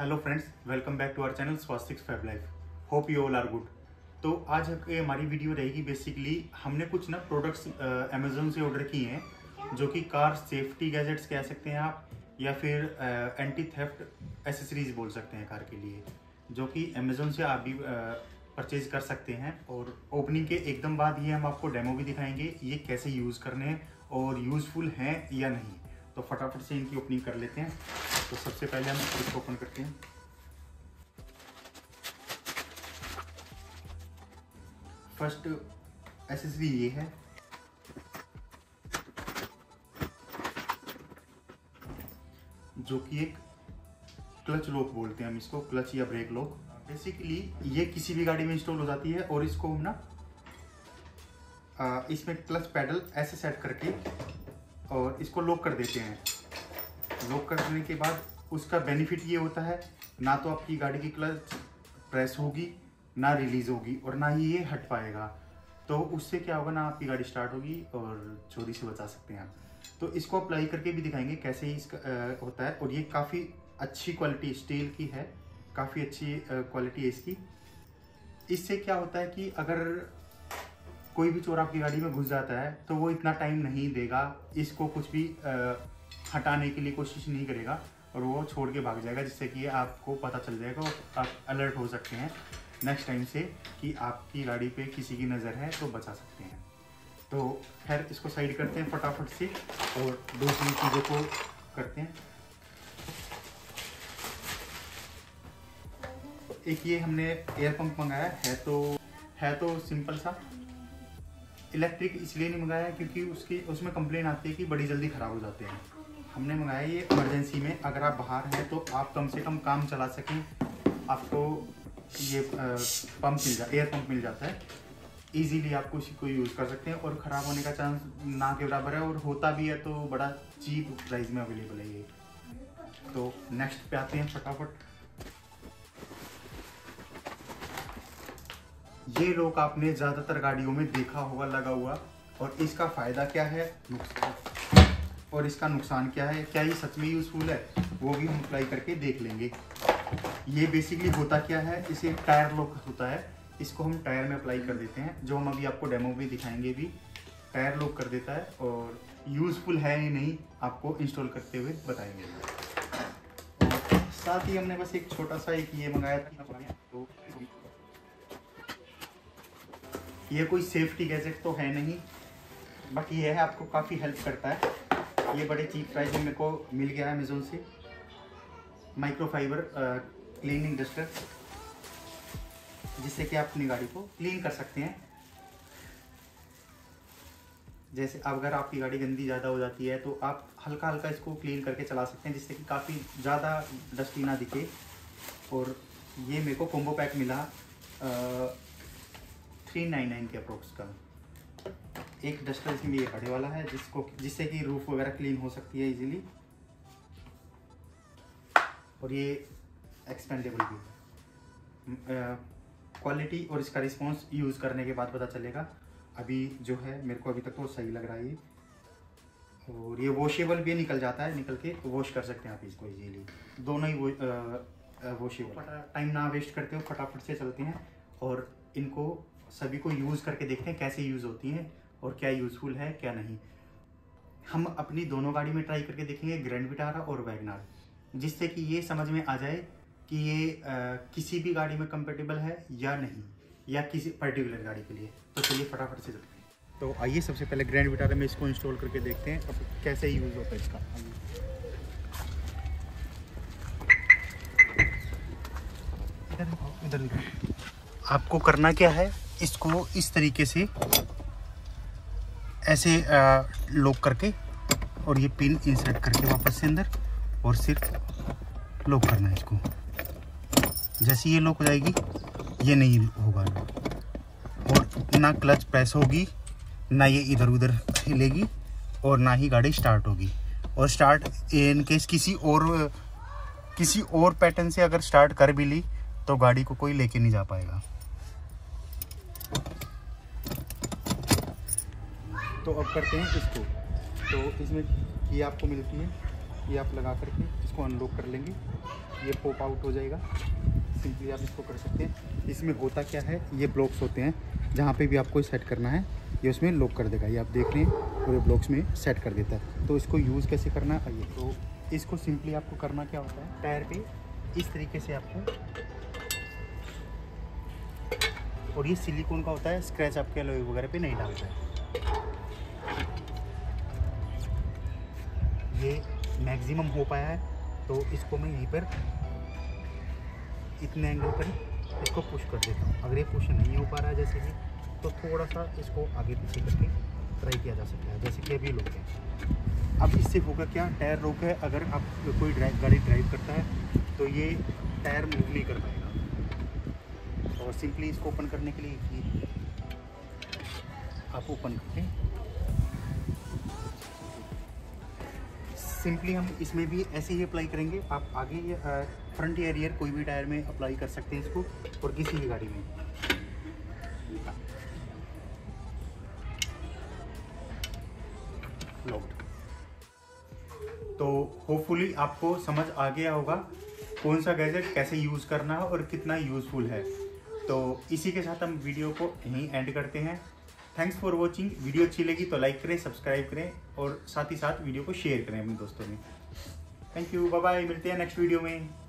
Hello friends, welcome back to our channel Swastiks fab life. Hope you all are good. तो आज हमारी video रहेगी, basically हमने कुछ ना प्रोडक्ट्स अमेजोन से ऑर्डर किए हैं जो कि कार सेफ्टी गैजेट्स कह सकते हैं आप, या फिर एंटी थेफ्ट एसेसरीज बोल सकते हैं कार के लिए, जो कि अमेजोन से आप भी परचेज कर सकते हैं। और ओपनिंग के एकदम बाद ये हम आपको डेमो भी दिखाएंगे ये कैसे यूज़ करने हैं और यूज़फुल हैं या नहीं। तो फटाफट से इनकी ओपनिंग कर लेते हैं। तो सबसे पहले हम इसको ओपन करते हैं। फर्स्ट एसेसरी ये है, जो कि एक क्लच लॉक बोलते हैं हम इसको, क्लच या ब्रेक लॉक। बेसिकली ये किसी भी गाड़ी में इंस्टॉल हो जाती है और इसको हम ना इसमें क्लच पैडल ऐसे सेट करके और इसको लॉक कर देते हैं। लॉक करने के बाद उसका बेनिफिट ये होता है, ना तो आपकी गाड़ी की क्लच प्रेस होगी, ना रिलीज होगी, और ना ही ये हट पाएगा। तो उससे क्या होगा ना, आपकी गाड़ी स्टार्ट होगी और चोरी से बचा सकते हैं आप। तो इसको अप्लाई करके भी दिखाएंगे कैसे ही इसका होता है। और ये काफ़ी अच्छी क्वालिटी स्टील की है, काफ़ी अच्छी क्वालिटी है इसकी। इससे क्या होता है कि अगर कोई भी चोर आपकी गाड़ी में घुस जाता है तो वो इतना टाइम नहीं देगा, इसको कुछ भी हटाने के लिए कोशिश नहीं करेगा और वो छोड़ के भाग जाएगा, जिससे कि आपको पता चल जाएगा और आप अलर्ट हो सकते हैं नेक्स्ट टाइम से कि आपकी गाड़ी पे किसी की नज़र है तो बचा सकते हैं। तो खैर इसको साइड करते हैं फटाफट से और दूसरी चीज़ों को करते हैं। एक ये हमने एयर पंप मंगाया है तो सिंपल सा इलेक्ट्रिक इसलिए नहीं मंगाया क्योंकि उसमें कंप्लेन आती है कि बड़ी जल्दी ख़राब हो जाते हैं। हमने मंगाया ये इमरजेंसी में, अगर आप बाहर हैं तो आप कम से कम काम चला सकें, आपको ये एयर पंप मिल जाता है। इजीली आपको इसी को यूज़ कर सकते हैं और ख़राब होने का चांस ना के बराबर है, और होता भी है तो बड़ा चीप प्राइस में अवेलेबल है ये। तो नेक्स्ट पे आते हैं फटाफट। ये लॉक आपने ज़्यादातर गाड़ियों में देखा होगा लगा हुआ, और इसका फ़ायदा क्या है और इसका नुकसान क्या है, क्या ये सच में यूज़फुल है, वो भी हम अप्लाई करके देख लेंगे। ये बेसिकली होता क्या है, इसे टायर लॉक होता है, इसको हम टायर में अप्लाई कर देते हैं, जो हम अभी आपको डेमो भी दिखाएंगे भी। टायर लॉक कर देता है और यूज़फुल है या नहीं आपको इंस्टॉल करते हुए बताएंगे। और साथ ही हमने बस एक छोटा सा एक ये मंगाया था। तो ये कोई सेफ्टी गैजेट तो है नहीं, बट ये है आपको काफ़ी हेल्प करता है। ये बड़े चीप प्राइस में मेरे को मिल गया है अमेज़ोन से। माइक्रोफाइबर क्लीनिंग डस्टर, जिससे कि आप अपनी गाड़ी को क्लीन कर सकते हैं। जैसे अगर आपकी गाड़ी गंदी ज़्यादा हो जाती है तो आप हल्का हल्का इसको क्लीन करके चला सकते हैं, जिससे कि काफ़ी ज़्यादा डस्टी ना दिखे। और ये मेरे को कॉम्बो पैक मिला 399 के अप्रोक्स का। एक डस्टर इसमें ये बड़े वाला है, जिससे कि रूफ वगैरह क्लीन हो सकती है इजीली, और ये एक्सपेंडेबल भी है। क्वालिटी और इसका रिस्पांस यूज़ करने के बाद पता चलेगा। अभी जो है मेरे को अभी तक तो सही लग रहा है ये। और ये वॉशेबल भी निकल जाता है, निकल के वॉश कर सकते हैं आप इसको इजीली, दोनों ही वॉशेबल। टाइम ना वेस्ट करते हो, फटाफट से चलते हैं और इनको सभी को यूज़ करके देखते हैं कैसे यूज़ होती हैं और क्या यूज़फुल है क्या नहीं। हम अपनी दोनों गाड़ी में ट्राई करके देखेंगे, ग्रैंड विटारा और वैगनार, जिससे कि ये समझ में आ जाए कि ये किसी भी गाड़ी में कंपेटेबल है या नहीं, या किसी पर्टिकुलर गाड़ी के लिए। तो चलिए फटाफट से चलते हैं। तो आइए सबसे पहले ग्रैंड विटारा में इसको इंस्टॉल करके देखते हैं अब कैसे यूज़ होता है इसका। इधर आपको करना क्या है, इसको इस तरीके से ऐसे लॉक करके और ये पिन इंसर्ट करके वापस से अंदर, और सिर्फ लॉक करना है इसको। जैसे ये लॉक हो जाएगी, ये नहीं होगा और ना क्लच प्रेस होगी, ना ये इधर उधर हिलेगी, और ना ही गाड़ी स्टार्ट होगी। और स्टार्ट इन केस किसी और पैटर्न से अगर स्टार्ट कर भी ली तो गाड़ी को कोई लेके नहीं जा पाएगा। तो अब करते हैं इसको। तो इसमें ये आपको मिलती है, ये आप लगा करके इसको अनलॉक कर लेंगे। ये पॉप आउट हो जाएगा। सिंपली आप इसको कर सकते हैं। इसमें होता क्या है, ये ब्लॉक्स होते हैं, जहाँ पे भी आपको सेट करना है ये उसमें लॉक कर देगा। ये आप देख रहे हैं पूरे ब्लॉक्स में सेट कर देता है। तो इसको यूज़ कैसे करना है, आइए। तो इसको सिंपली आपको करना क्या होता है, टायर पे इस तरीके से आपको, और ये सिलिकॉन का होता है, स्क्रैच आपके एलॉय वगैरह पे नहीं डालता है। ये मैक्सिमम हो पाया है, तो इसको मैं यहीं पर इतने एंगल पर इसको पुश कर देता हूँ। अगर ये पुश नहीं हो पा रहा है जैसे कि, तो थोड़ा सा इसको आगे पीछे करके ट्राई किया जा सकता है, जैसे कि अभी लोग हैं। अब इससे होगा क्या, टायर रोक है, अगर आप कोई गाड़ी ड्राइव करता है तो ये टायर मूव नहीं कर पाएगा। और सिंपली इसको ओपन करने के लिए आप ओपन करके सिंपली हम इसमें भी ऐसे ही अप्लाई करेंगे। आप आगे फ्रंट या रियर कोई भी टायर में अप्लाई कर सकते हैं इसको, और किसी भी गाड़ी में। लॉक्ड। तो होपफुली आपको समझ आ गया होगा कौन सा गैजेट कैसे यूज़ करना है और कितना यूज़फुल है। तो इसी के साथ हम वीडियो को यहीं एंड करते हैं। Thanks for watching. वीडियो अच्छी लगी तो लाइक करें, सब्सक्राइब करें, और साथ ही साथ वीडियो को शेयर करें अपने दोस्तों में। थैंक यू, बाय बाय, मिलते हैं नेक्स्ट वीडियो में।